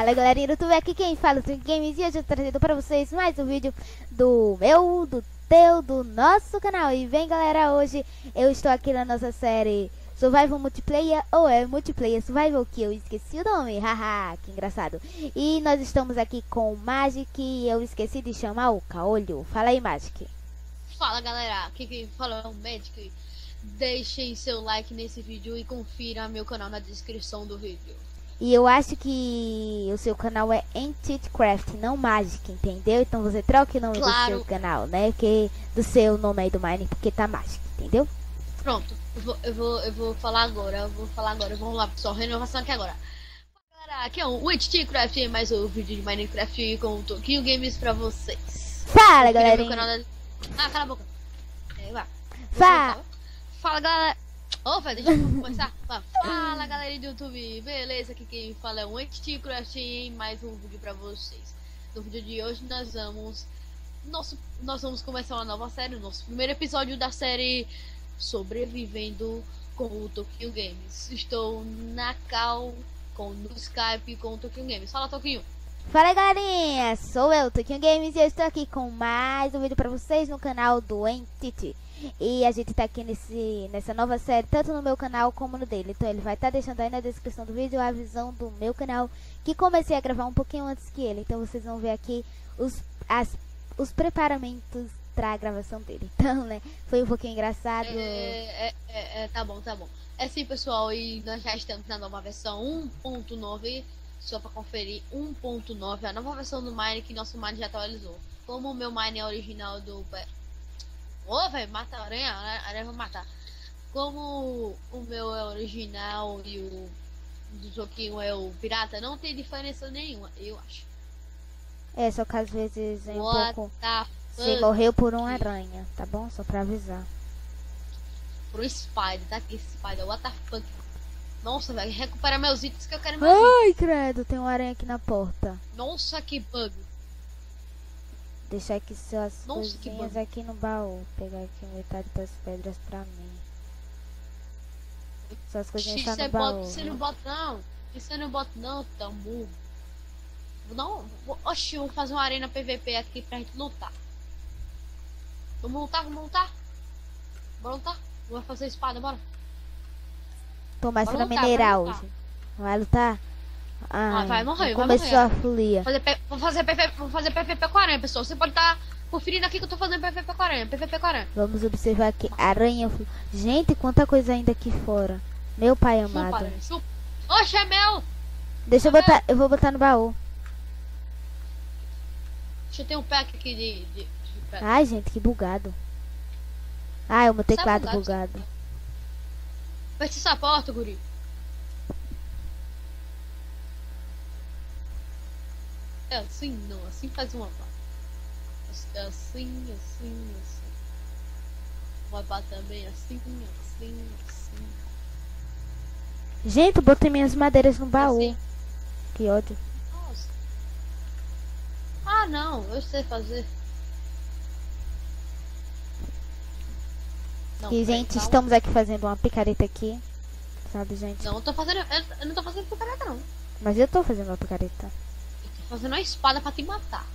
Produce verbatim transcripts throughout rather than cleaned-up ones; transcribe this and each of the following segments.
Fala galerinha do YouTube, aqui quem fala é o Games e hoje eu tô trazendo pra vocês mais um vídeo do meu, do teu, do nosso canal. E vem galera, hoje eu estou aqui na nossa série Survival Multiplayer, ou é Multiplayer Survival, que eu esqueci o nome, haha, que engraçado. E nós estamos aqui com o Magic e eu esqueci de chamar o Caolho. Fala aí, Magic. Fala galera, aqui quem fala é o Magic. Deixem seu like nesse vídeo e confira meu canal na descrição do vídeo. E eu acho que o seu canal é Entitcraft, não Magic, entendeu? Então você troca o nome Claro. do seu canal, né? Que do seu nome aí do Mine, porque tá Magic, entendeu? Pronto, eu vou, eu vou, eu vou falar agora, eu vou falar agora. Vamos lá pessoal, renovação aqui agora. Fala galera, aqui é o Entitcraft e mais um vídeo de Minecraft com o Toquinho Games pra vocês. Fala Confira galerinha. meu canal da... Ah, cala a boca. É, vai. Fala. Fala galera. Ô, velho, deixa eu começar. Fala galera do YouTube, beleza? Aqui quem fala é o Entitcraft e mais um vídeo pra vocês. No vídeo de hoje nós vamos nosso, nós vamos começar uma nova série, o nosso primeiro episódio da série Sobrevivendo com o Toquinho Games. Estou na cal com no Skype com o Toquinho Games. Fala Toquinho. Fala galerinha, sou eu, Toquinho Games, e eu estou aqui com mais um vídeo pra vocês no canal do Entity. E a gente tá aqui nesse, nessa nova série, tanto no meu canal como no dele. Então ele vai estar tá deixando aí na descrição do vídeo a visão do meu canal, que comecei a gravar um pouquinho antes que ele. Então vocês vão ver aqui os, as, os preparamentos pra gravação dele. Então, né, foi um pouquinho engraçado. É, é, é, é, tá bom, tá bom. É sim pessoal, e nós já estamos na nova versão um ponto nove. Só pra conferir, um ponto nove, a nova versão do Mine que nosso Mine já atualizou. Como o meu Mine é original do... Ô, oh, velho, mata a aranha, a aranha vai matar. Como o meu é original e o do Toquinho é o pirata, não tem diferença nenhuma, eu acho. É, só que às vezes é um What pouco... the Você fuck? morreu por uma aranha, tá bom? Só pra avisar. Pro Spider, tá aqui, Spider, what the fuck? Nossa, velho, recupera meus itens que eu quero meus itens. Ai, credo, tem uma aranha aqui na porta. Nossa, que bug. Deixar aqui suas Nossa, que coisinhas bom. aqui no baú. Pegar aqui metade das pedras pra mim. Suas coisinhas Xixi, estão você no baú. bota, você não bota não. Você não bota não, tamu. Não, vou- oxi, vamos fazer uma arena P V P aqui pra gente lutar. Vamos lutar, vamos lutar. Bora lutar. Vamos fazer espada, bora. Tô mais Vai pra lutar, minerar vai lutar. hoje. Vai lutar? Ai, vai morrer, vai começou morrer. a folia. Fazer P- Vamos fazer P V P, vamos fazer P V P com a aranha, pessoal. Você pode estar conferindo aqui que eu tô fazendo P V P com a aranha. P V P com a aranha. Vamos observar aqui. Aranha. flu- Gente, quanta coisa ainda aqui fora. Meu pai Chupa, amado. aranha, chupa. Oxe, é meu. Deixa eu botar. Eu vou botar no baú. Deixa eu ter um pack aqui de... de, de pedra. Ai, gente, que bugado. Ai, o meu Sai teclado bugado, bugado. Fecha essa porta, guri. É assim não, assim faz uma pá. É assim, assim, assim. Uma pá também assim, assim, assim. Gente, eu botei minhas madeiras no baú. Assim. Que ódio. Nossa. Ah não, eu sei fazer. Não, E, peraí, gente, calma. estamos aqui fazendo uma picareta aqui. Sabe, gente? Não, eu tô fazendo. Eu, eu não tô fazendo picareta não. Mas eu tô fazendo uma picareta. Eu tô fazendo uma espada pra te matar.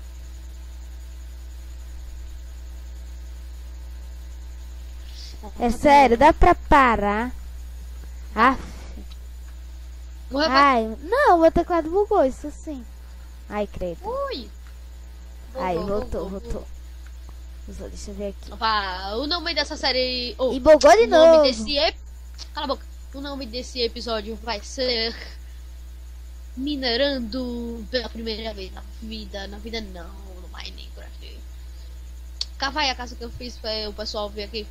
É sério, dá pra parar? Ah, Morreu pra... ai, não, meu teclado bugou, isso sim. Ai, credo. Ui! Ai, Bugou, voltou, bugou, voltou. Só deixa eu ver aqui. Opa, o nome dessa série. Oh, E bugou de o nome novo. desse ep... Cala a boca. O nome desse episódio vai ser Minerando pela primeira vez na vida. Na vida não, no Minecraft. Cava aí a casa que eu fiz pra o pessoal ver aqui.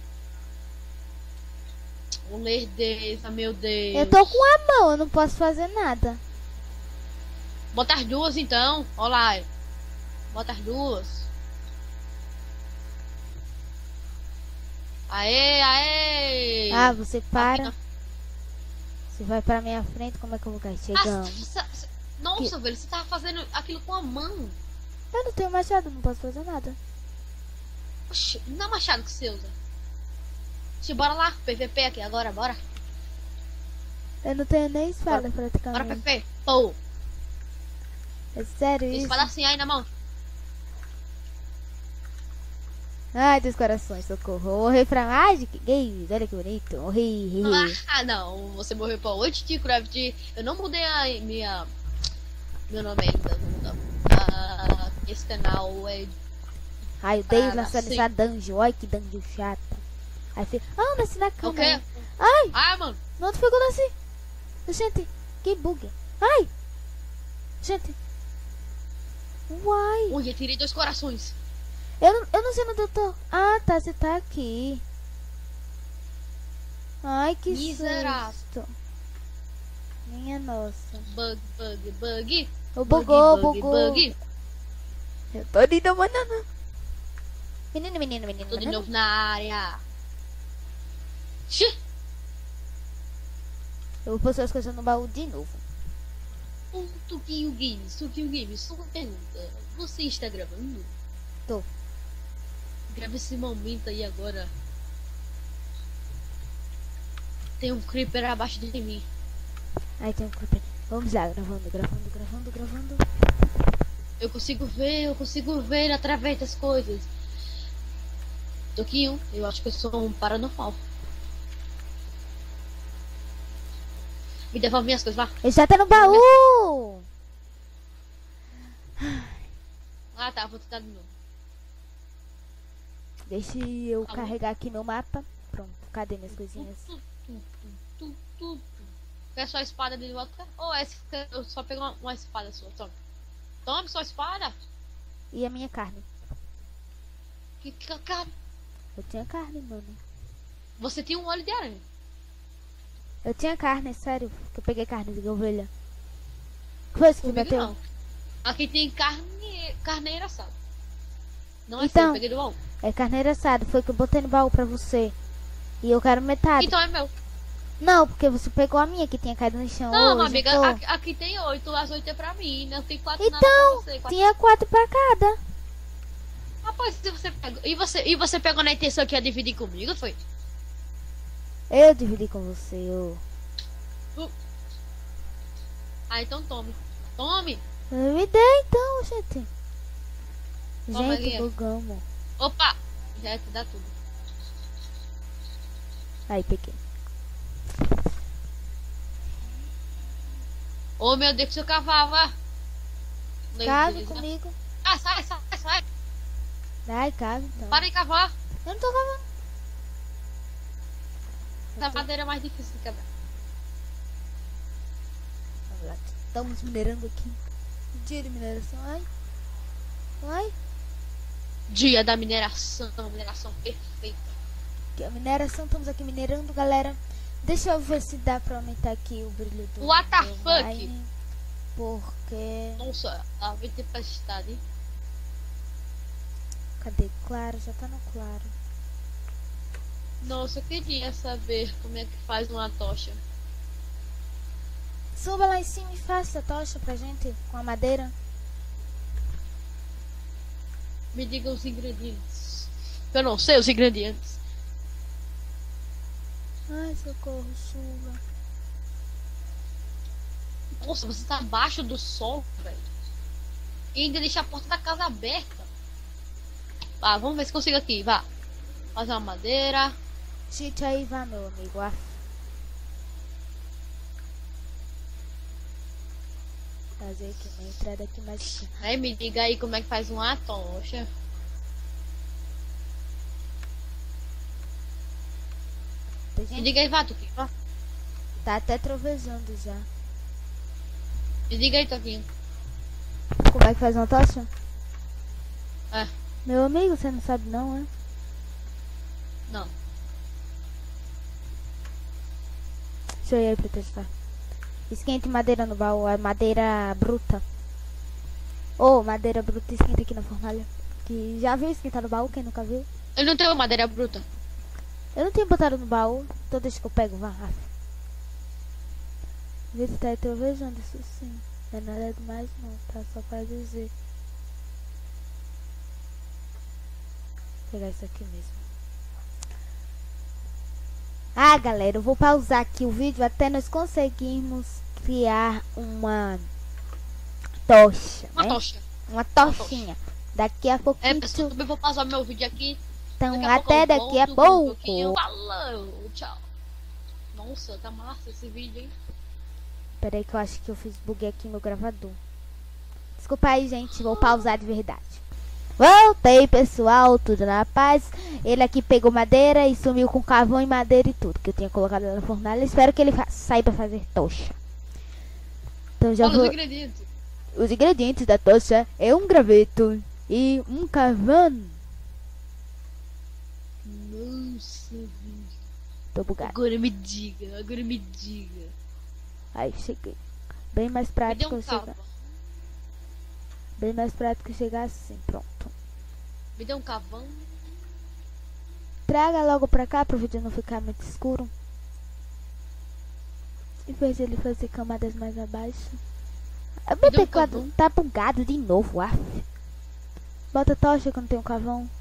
O lerdeza, meu Deus. Eu tô com a mão, eu não posso fazer nada. Bota as duas então. Olha lá. Bota as duas. Aê, aê. Ah, você para. Aqui, Você vai pra minha frente, como é que eu vou cair? Ah, Chegamos. cê- cê- nossa, velho, você tava fazendo aquilo com a mão. Eu não tenho machado, não posso fazer nada. Oxi, não é machado que você usa. Oxi, bora lá, P V P aqui agora, bora. Eu não tenho nem espada Bora, praticamente. P V P, pô. É sério isso? Espada assim aí na mão. Ai, dos corações, socorro. Eu morri pra Magic Games. Olha que bonito. Morri. Ah, não. Você morreu pra hoje de Craft. Eu não mudei a minha. Meu nome ainda. Não, não. Ah, esse canal é. Ai, o Deus Ah, lançando sim. essa dungeon. Olha que dungeon chata. Aí fica. Ah, nasci na O cama. quê? Ai, Ah, mano. não onde foi que eu nasci? Gente, que bug. Ai. Gente. Uai. Ui, retirei dois corações. Eu não, eu não sei onde eu tô. Ah, tá. Você tá aqui. Ai, que Miserável. susto. Minha nossa. Bug, bug, bug. Eu bugou, bug, bugou. bug. Eu tô de novo, banana. Menino, menino, menino. Tô de menino. novo na área. Xi. Eu vou pôr as coisas no baú de novo. Um Tuquinho Games, Tuquinho Games, só uma pergunta. Você está gravando? Tô. Grava esse momento aí agora. Tem um creeper abaixo de mim. Ai, tem um creeper. Vamos lá, gravando, gravando, gravando, gravando. Eu consigo ver, eu consigo ver através das coisas. Toquinho, eu acho que eu sou um paranormal. Me devolve minhas coisas, vá. Ele já tá no baú! Ah tá, vou tentar de novo. Deixa eu Tá bom. carregar aqui meu mapa. Pronto, cadê minhas coisinhas? Tu, tu, tu, tu, tu, tu. Quer sua espada de volta? Ou essa? Eu só peguei uma, uma espada sua, toma. Tome sua espada. E a minha carne? Que, que cara. Eu tinha carne, mano. Você tinha um olho de aranha. Eu tinha carne, sério. Que eu peguei carne de ovelha. Que foi isso que Comigo bateu? não. Aqui tem carne, carneira assada. Não é Então. seu, eu peguei do baú. É carneiro assado, foi que eu botei no baú pra você. E eu quero metade. Então é meu. Não, porque você pegou a minha que tinha caído no chão. Não, hoje, amiga, tô. aqui, aqui tem oito, as oito é pra mim. Não tem quatro nada Então, pra você. Quatro... tinha quatro pra cada. Rapaz, se você pegou. E você, e você pegou na intenção que ia dividir comigo, foi? Eu dividi com você, eu. Ah, então tome. Tome! Eu me dei então, gente. Toma, Gente, Guia. bugamos. Opa! Já te dá tudo. Aí, peguei. Oh meu Deus, que seu cavalo, vá! Cave Beleza. comigo. Ah, sai, sai, sai! Ai, cave então. Para de cavar! Eu não tô cavando. Essa madeira é mais difícil de quebrar. Vamos lá. Estamos minerando aqui. Dia de mineração. Ai. Ai. Dia da mineração, mineração perfeita. Aqui, a mineração, estamos aqui minerando, galera. Deixa eu ver se dá pra aumentar aqui o brilho do What the do fuck? Mine, porque... Nossa, a vai tempestade, hein? Cadê? Claro, já tá no claro. Nossa, eu queria saber como é que faz uma tocha. Suba lá em cima e faça a tocha pra gente com a madeira. Me diga os ingredientes. Eu não sei os ingredientes. Ai, socorro, suba. Nossa, você tá abaixo do sol, velho. E ainda deixa a porta da casa aberta. Vá, vamos ver se consigo aqui, vá. Fazer uma madeira. Cheat aí, vá, meu amigo. Ah. Fazer aqui uma entrada aqui mais. Aí me diga aí como é que faz uma tocha. Tem Me gente- diga aí, vá, Tuquinho. Vá. Tá até trovejando já. Me diga aí, Tuquinho. Como é que faz uma tocha? É, Meu amigo, você não sabe não, é? não. Deixa eu ir aí pra testar. Esquente madeira no baú, é madeira bruta. Ô, oh, madeira bruta, esquenta aqui na fornalha. Que já viu esquentar no baú, quem nunca viu? Eu não tenho madeira bruta. Eu não tinha botado no baú, então deixa que eu pego, vá. Vê se tá trovejando, isso sim. Não é nada demais não, tá? Só pra dizer. Vou pegar isso aqui mesmo. Ah, galera, eu vou pausar aqui o vídeo até nós conseguirmos criar uma tocha, Uma né? tocha. Uma tochinha. Daqui a É, pouquinho. pessoal, também vou passar meu vídeo aqui. Então, Daqui a pouco até eu daqui a volto com um pouco. pouquinho. Falou, tchau. Nossa, tá massa esse vídeo, hein? Peraí que eu acho que eu fiz buguei aqui meu gravador. Desculpa aí, gente. Vou pausar de verdade. Voltei, pessoal. Tudo na paz. Ele aqui pegou madeira e sumiu com carvão e madeira e tudo que eu tinha colocado na fornalha. Espero que ele saiba fazer tocha. Então já Olha vou... os ingredientes. Os ingredientes da tocha é um graveto e um carvão. Nossa, velho. Tô bugado. Agora me diga, agora me diga. Aí, cheguei. Bem mais Me dê prático um eu chegar. cavão. Bem mais prático chegar assim, pronto. Me dê um cavão. Traga logo pra cá pro vídeo não ficar muito escuro. Em vez de ele fazer camadas mais abaixo. Ah, meu Me dê um teclado cavão. tá bugado de novo, af. Bota tocha que eu não tenho cavão.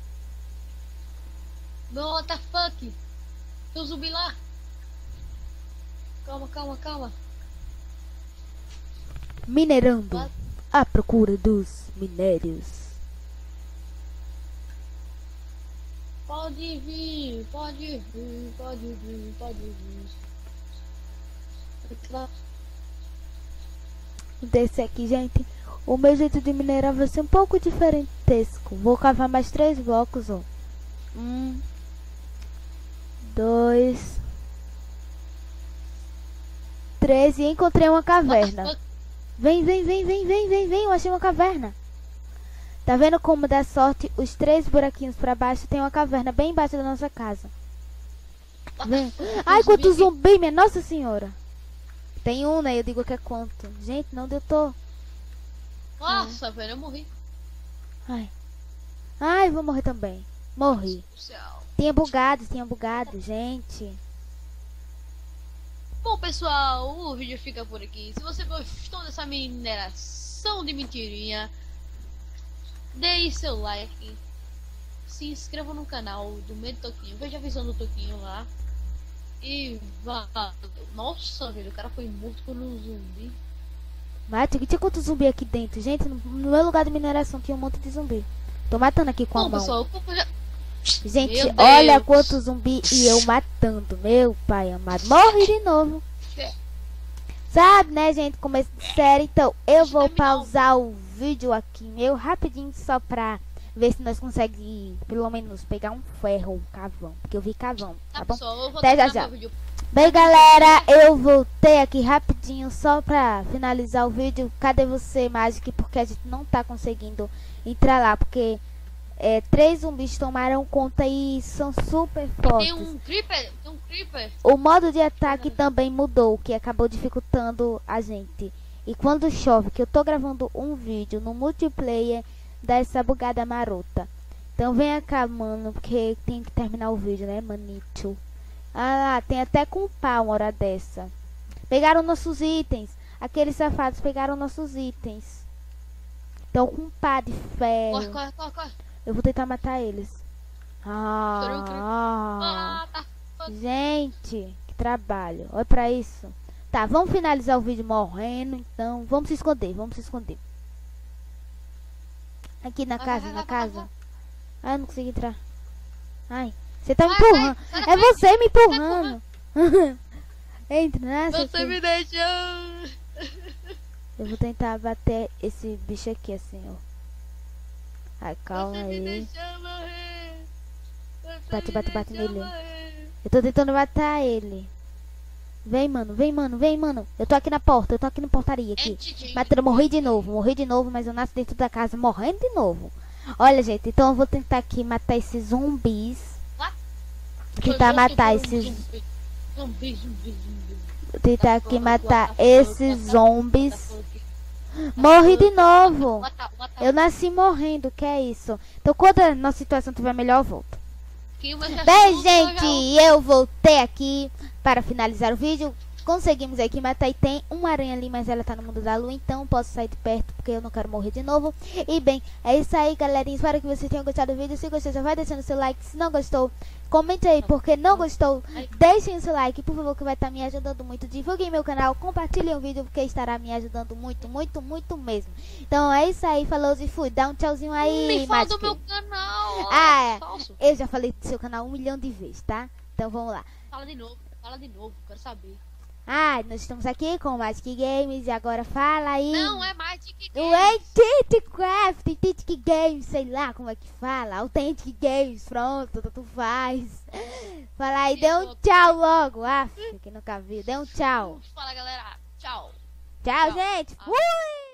No, what the fuck? Tem um zumbi lá. Calma, calma, calma. Minerando. What? À procura dos minérios. Pode vir, pode vir, pode vir, pode vir. Desse aqui, gente. O meu jeito de minerar vai ser um pouco diferentesco. Vou cavar mais três blocos, ó. Um. Dois. Três. E encontrei uma caverna. Vem, vem, vem, vem, vem, vem, vem. Eu achei uma caverna. Tá vendo como dá sorte? Os três buraquinhos pra baixo tem uma caverna bem embaixo da nossa casa. Vem. Ai, quanto zumbi, minha Nossa Senhora. Tem um, né? Eu digo que é quanto. Gente, não deu tô. Nossa, velho, eu morri. Ai. Ai, vou morrer também. Morri. Céu. Tinha bugado, tinha bugado, gente. Bom, pessoal, o vídeo fica por aqui. Se você gostou dessa mineração de mentirinha, deixe seu like. Se inscreva no canal do Medo Toquinho. Veja a visão do Toquinho lá. E vá. Nossa, velho, o cara foi morto por um zumbi. Mas tinha quanto zumbi aqui dentro? Gente, no, no meu lugar de mineração tinha um monte de zumbi. Tô matando aqui com a Bom, mão. pessoal, eu já... Gente, Meu olha Deus. quanto zumbi e eu matando. Meu pai amado. Morre de novo. Sabe, né, gente? Começo de série. Então, eu Deixa eu vou terminar o- pausar o vídeo aqui, meu, rapidinho, só pra ver se nós conseguimos, pelo menos, pegar um ferro, um cavão. Porque eu vi cavão, Tá, tá bom? pessoal, eu vou Até já, terminar já. meu vídeo. Bem, galera, eu voltei aqui rapidinho só pra finalizar o vídeo. Cadê você, Magic? Porque a gente não tá conseguindo entrar lá, porque é, três zumbis tomaram conta e são super Tem fortes. um creeper, tem um creeper. O modo de ataque também mudou, o que acabou dificultando a gente. E quando chove, que eu tô gravando um vídeo no multiplayer, dá essa bugada marota. Então vem cá, mano, porque tem que terminar o vídeo, né, manito? Ah lá, tem até com pau uma hora dessa. Pegaram nossos itens. Aqueles safados pegaram nossos itens. Estão com pá de Corre, ferro. corre, corre, corre. Eu vou tentar matar eles. Ah, Ah, tá. gente, que trabalho. Olha pra isso. Tá, vamos finalizar o vídeo morrendo, então. Vamos se esconder, vamos se esconder. Aqui na Vai, casa, vai, na vai, casa. vai, vai. Ai, eu não consegui entrar. Ai, você tá me Vai, empurrando. vai, sai da É frente. você me empurrando. Entra nessa Você aqui. me deixou. Eu vou tentar bater esse bicho aqui assim, ó. Ai, calma Você me aí. deixou morrer. Você Bate, me bate, bate deixou nele. morrer. Eu tô tentando matar ele. Vem, mano, vem, mano, vem, mano. Eu tô aqui na porta, eu tô aqui na portaria aqui. É, titi. Matando, morri de novo, morri de novo, mas eu nasci dentro da casa morrendo de novo. Olha, gente, então eu vou tentar aqui matar esses zumbis. What? Vou tentar Foi matar morto por um esses. zumbi. Zumbi, zumbi, zumbi. Vou tentar aqui What the matar fuck, esses what the zombies. fuck. Morri de novo. What the- what the- Eu nasci morrendo, que é isso? Então quando a nossa situação estiver melhor, eu volto. Que o meu já Bem, chutou, gente, já- eu voltei aqui para finalizar o vídeo. Conseguimos aqui matar e tem uma aranha ali, mas ela tá no mundo da lua, então posso sair de perto porque eu não quero morrer de novo. E bem, é isso aí, galerinha. Espero que vocês tenham gostado do vídeo. Se gostou, já vai deixando seu like. Se não gostou, Comente aí porque não gostou. Deixem o seu like, por favor, que vai estar me ajudando muito. Divulguem meu canal, compartilhem o vídeo porque estará me ajudando muito, muito, muito mesmo. Então é isso aí, falou e fui. Dá um tchauzinho aí, Me fala do Magic. meu canal. Ah, é. Falso. Eu já falei do seu canal um milhão de vezes, tá? Então vamos lá. Fala de novo, fala de novo, quero saber. Ah, nós estamos aqui com o Magic Games e agora fala aí. Não, é Magic O Games. Authentic Craft, Authentic Games, sei lá como é que fala. Authentic Games, pronto, tu faz. Fala aí, dê um tchau logo. Ah, que nunca vi, dê um tchau. Fala, galera. Tchau. Tchau, Tchau. gente. Ah. Fui!